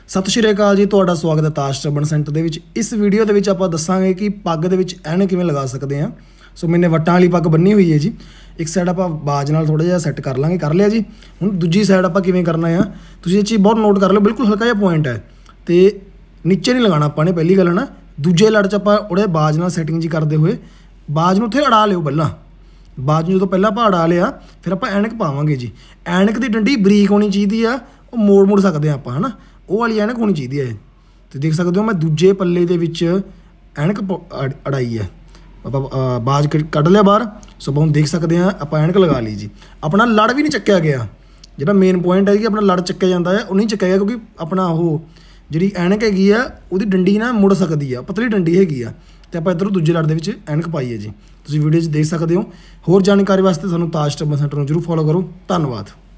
सत श्री अकाल जी, तुहाडा स्वागत है ताज टर्बन सेंटर दे विच। इस वीडियो दे विच आपां दस्सांगे कि पग दे विच ऐनक किवें लगा सकते हैं। सो मैंने वट्टां वाली पग बन्नी हुई है जी। एक साइड आपां बाज नाल थोड़ा जिहा सैट कर लांगे, कर लिया जी। हुण दूजी साइड आपां किवें करना है, तुसीं ये चीज़ बहुत नोट कर लो, बिल्कुल हल्का जिहा पॉइंट है तो नीचे नहीं लगाना आपां ने। पहली गल है ना, दूजे लड़ च आपां उहदे बाज नाल सैटिंग जी करते हुए बाज नूं उत्थे अड़ा लिओ। पहिलां बाज नूं जदों पहिलां आपां अड़ा लिया, फिर आपां ऐनक पावांगे जी। ऐनक दी डंडी बरीक होनी चाहिए आ, वो मोड़ सकते हैं आपां, है ना, वो वाली ऐनक होनी चाहिए है। तो देख सकते हो मैं दूजे पल्ले दे विच ऐनक अड़ाई है, आप बाज कढ़ लिया बाहर। सो हम देख सकते हैं आप ऐनक लगा ली जी। अपना लड़ भी नहीं चक्या गया, जो मेन पॉइंट है कि अपना लड़ चक्या जाता है, वो नहीं चक्या गया क्योंकि अपना वो जी ऐनक हैगी आ, वो डंडी ना मुड़ सकती है, पतली डंडी हैगी आ। तो आप इधरों दूजे लड़ के ऐनक पाई है जी। तुम वीडियो देख सकते हो। होर जानकारी वास्ते सानू ताज टर्बन सेंटर जरूर फॉलो करो। धन्यवाद।